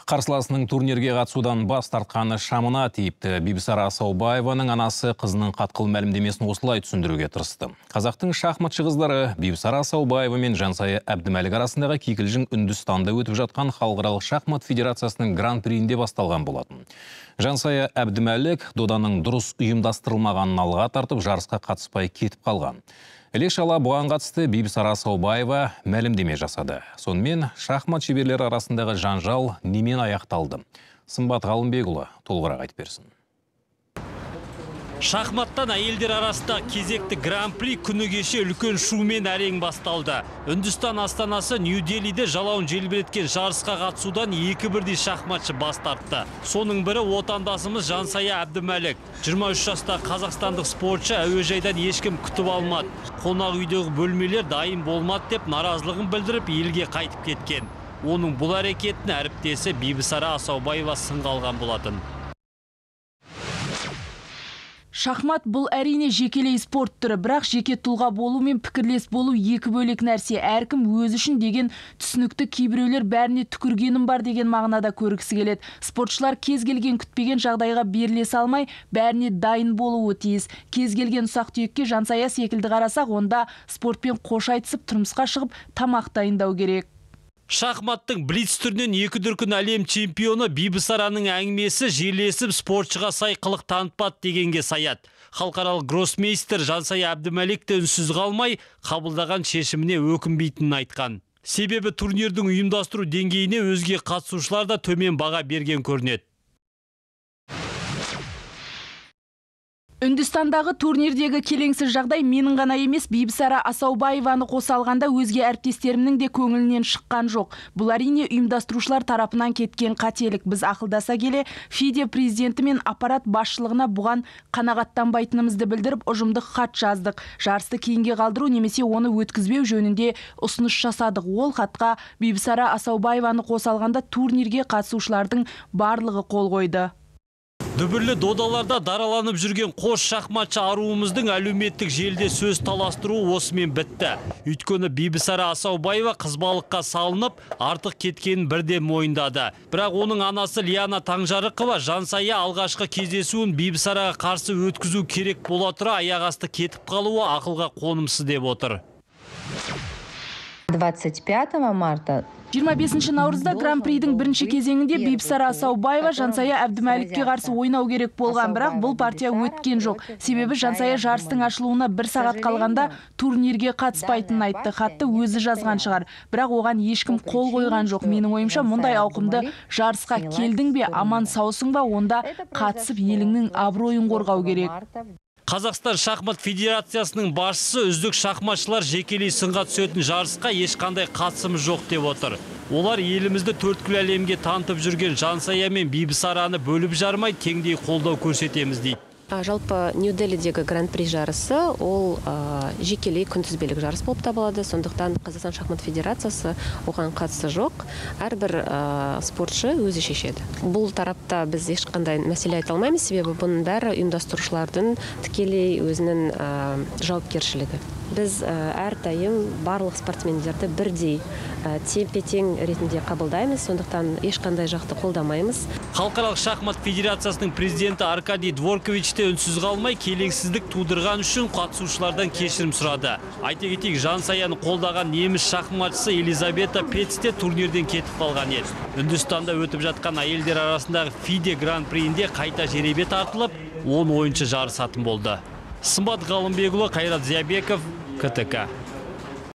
Қарсыласының турнирге қатысудан бас тартқаны шамына тиіпті. Бибісара Асаубаеваның анасы қызының қатқыл мәлімдемесін осылай түсіндіруге тырысты. Қазақтың шахматшы қыздары Бибісара Асаубаева мен Жансая Әбдімәлік арасындағы кикілжің Үндістанда өтіп жатқан халықаралық шахмат федерациясының гран-приінде басталған болатын. Жансая Әбдімәлік доданың дұрыс ұйымдастырылмағанын алға тартып, жарысқа қатыспай кетіп қалған. Іле-шала бұған қатысты Бибісара Асаубаева мәлімдеме жасады. Сонымен шахмат шеберлері арасындағы жанжал немен аяқталды? Сымбат Ғалымбекұлы толығырақ айтып берсін. Шахматтан әйелдер арасында кезекті гран-при күні кеше үлкен шумен әрең басталды. Үндістан астанасы Нью-Делиде жалауын желбіреткен жарысқа қатысудан 2 бірдей шахматшы бас тартты. Соның бірі отандасымыз Жансая Әбдімәлік. 23 жаста қазақстандық спортшы әуежайдан ешкім күтіп алмады. Қонақ үйдегі бөлмелер дайын болмады деп наразылығын білдіріп елге қайтып кеткен. Оның бұл әрекетін әріптесі Бибісара Асаубаева сынға алған болатын. Шахмат бұл әрине жекелей спорт түрі, бірақ жеке тұлға болу мен пікірлес болу екі бөлек нәрсе. Әркім өзі үшін деген түсінікті, кейбіреулер бәріне түкіргенім бар деген мағынада көргісі келеді. Спортшылар кез келген күтпеген жағдайға беріле салмай, бәріне дайын болуы тиіс. Кез келген ұсақ түйекке Жансая секілді қарасақ, онда спортпен қош айтысып, тұрмысқа шығып, тамақ дайындау керек. Шахматтың блиц түрінен 2 дүркін әлем чемпионы Бибісараның әңгімесі жерлесіп спортшыға сай қылық танытпады дегенге саят. Халықаралық гроссмейстер Жансая Әбдімәлік те үнсіз қалмай, қабылдаған шешіміне өкінбейтінін айтқан. Себебі турнирдің ұйымдастыру деңгейіне өзге қатысушылар да төмен баға берген көрінеді. Үндістандағы турнирдегі келеңсіз жағдай менің ғана емес, Бибісара Асаубаеваны қоса алғанда өзге әріптестерімнің де көңілінен шыққан жоқ. Бұл әрине ұйымдастырушылар тарапынан кеткен қателік. Біз ақылдаса келе, FIDE президенті мен аппарат басшылығына бұған қанағаттанбайтынымызды білдіріп, ұжымдық хат жаздық. Жарысты кейінге қалдыру немесе оны өткізбеу жөнінде ұсыныс жасадық. Ол хатқа Бибісара Асаубаеваны қоса алғанда турнирге қатысушылардың барлығы қол қойды. Дүбірлі додаларда дараланып жүрген қос шахматшы аруымыздың әлеуметтік желіде сөз таластыруы осымен бітті. Өйткені Бибісара Асаубаева қызбалыққа салынып, артық кеткенін бірден мойындады. Бірақ оның анасы Лиана Таңжарықова Жансая алғашқы кездесуін Бибісараға қарсы өткізу керек бола тұра аяқ асты кетіп қалуы ақылға қонымсыз деп отыр. 25 марта 25 наурызда гран-придің бірінші кезеңінде Бибісара Асаубаева Жансая Әбдімәлікке қарсы ойнау керек болған, бірақ бұл партия өткен жоқ. Себебі Жансая жарыстың ашылуына 1 сағат қалғанда турнирге қатыспайтынын айтты. Хатты өзі жазған шығар, бірақ оған ешкім қол қойған жоқ. Менің ойымша, мұндай ауқымды жарысқа келдің бе, аман саусың ба, онда қатысып еліңнің абыройын қорғау керек. Қазақстан шахмат федерациясының басшысы үздік шахматшылар жекелей сынға түсетін жарысқа ешқандай қатысымы жоқ деп отыр. Олар елімізді төрткүл әлемге танытып жүрген Жансая мен Бибісараны бөліп жармай теңдей қолдау көрсетеміз дейді. Жалпы Нью-Делидегі гран-при жарысы ол жекелей күнтізбелік жарыс болып табылады. Сондықтан Қазақстан шахмат федерациясы оған қатысы жоқ. Әрбір спортшы өзі шешеді. Бұл тарапта біз ешқандай мәселе айта алмаймыз, себебі бұның бәрі ұйымдастырушылардың тікелей өзінің жауапкершілігі. Біз әрдайым барлық спортсмендерді бірдей тепе-тең ретінде қабылдаймыз, сондықтан ешқандай жақты қолдамаймыз. Халықаралық шахмат федерациясының президенті Аркадий Дворкович те үнсіз қалмай келеңсіздік тудырған үшін қатысушылардан кешірім сұрады. Айта кетейік, Жансаяны қолдаған неміс шахматшысы Елизабета Пец те турнирден кетіп қалған еді. Үндістанда өтіп жатқан әйелдер арасындағы FIDE гран-приінде қайта жеребе тартылып, 10 ойыншы жарысатын болды. Сымбат Ғалымбекұлы, Қайрат Зиябеков, КТК.